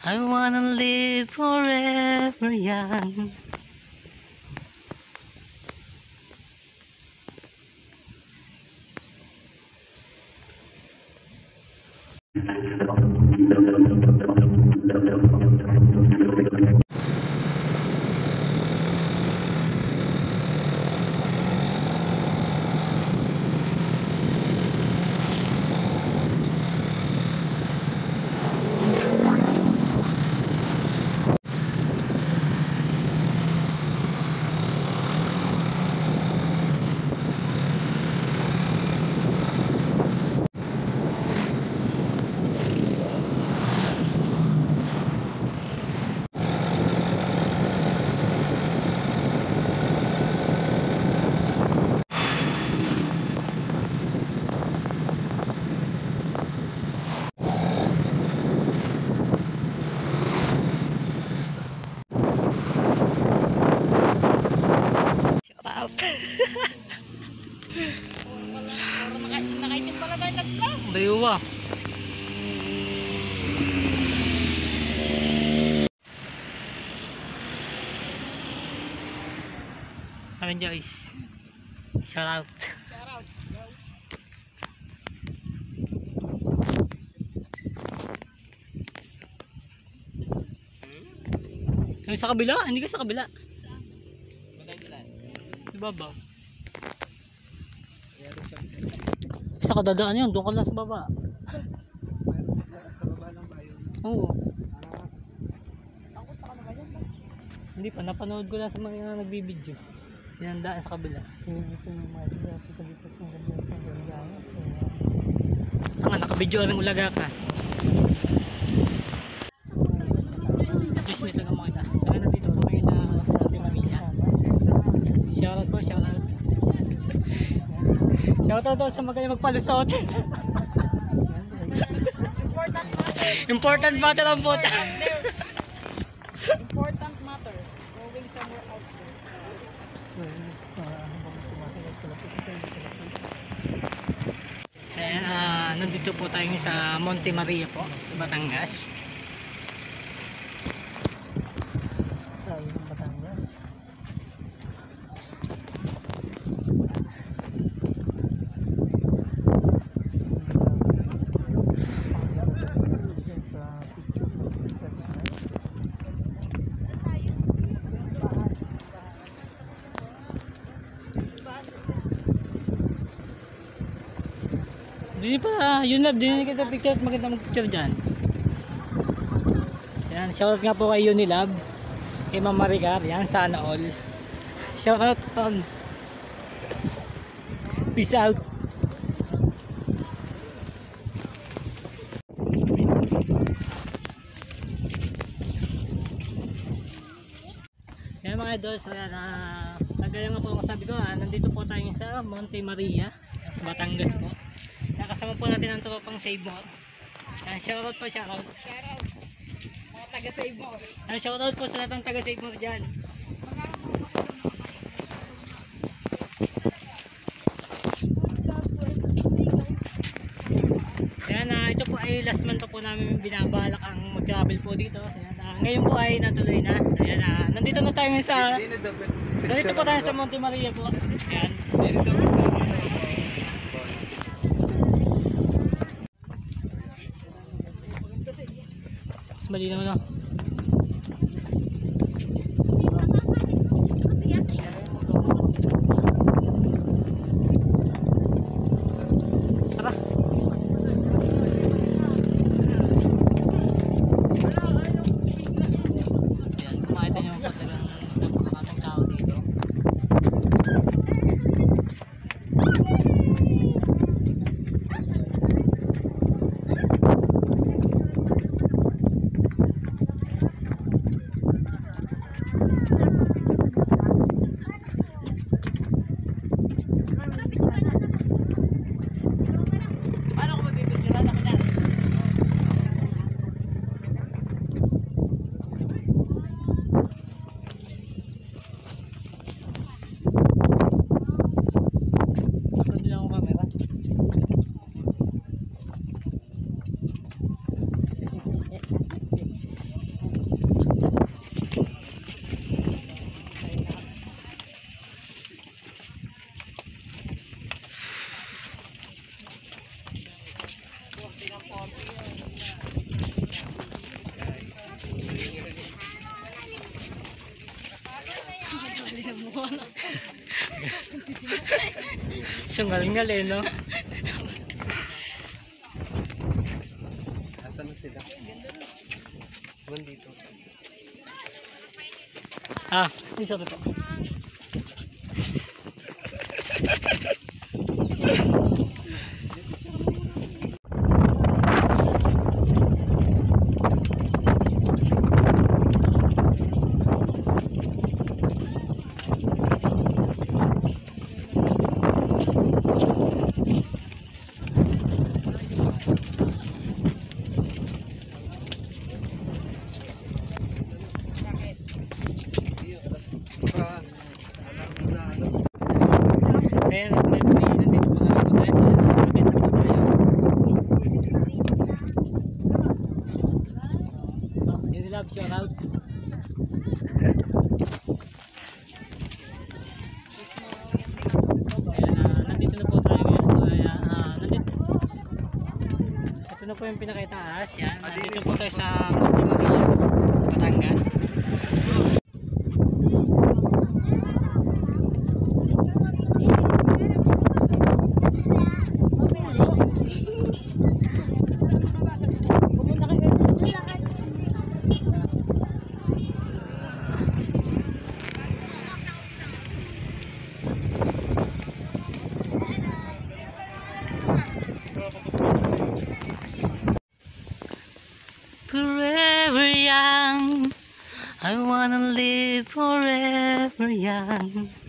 I wanna live forever young. Nakaitim pala tayo tatlo. Bayuwa. Ayan guys. Shout out. Yung sa kabila? Hindi ka sa kabila. Ibaba. Isa ka dadaan yun, doon ka lang sa baba. Oo. Hindi pa, napanood ko lang sa mga nagbibideo. Dinandaan sa kabila. So yung mga dito sa ganda. So Ang nakabidyo rin ulaga ka. Just nito lang makita. So nandito po kayo sa Pamilya. Shoutout po, shoutout. Shoutout po sa magaling magpalusot. Important matter ang puta. important matter. Going somewhere out there. So habang tumatagal Ayan, nandito po tayo sa Monte Maria po, sa Batangas. tayo ng Batangas. Sa picture ng specimen. Doon pa, yun lab, doon kita picture at maganda mag-picture dyan. Shoutout nga po kay Unilab, kay Ma'am Maricar, yan, sana all. Shoutout on. Peace out. Yan mga idol, so nagaya nga po sabi ko, nandito po tayo sa Monte Maria, sa Batangas po. Nakasama po natin ang tropang Save More. Shoutout po, shoutout. Shoutout. Mga taga-Save More. Shoutout po sa lahat ng taga-Save More dyan. Ayan, ito po ay last month po namin binabalak ang mag-travel po dito. Ayan, ngayon po ay natuloy na. Ayan, nandito na tayo sa... Nandito po tayo sa Monte Maria po. Ayan. Mas malinaw na. Tara. Ayan, kumakita nyo po talagang nakatang tao dito. Sungal-ngal eh, no? Asan na sila? Nandito. Ah, isa to. So yan, nandito po na po tayo. So yan, nakakita po tayo. Oh, yun love, shout out. So yan, nandito na po tayo ngayon. So yan, nandito. Ito na po yung pinakitaas. Yan, nandito po tayo sa Monte Maria, Batangas. Forever young, I wanna live forever young.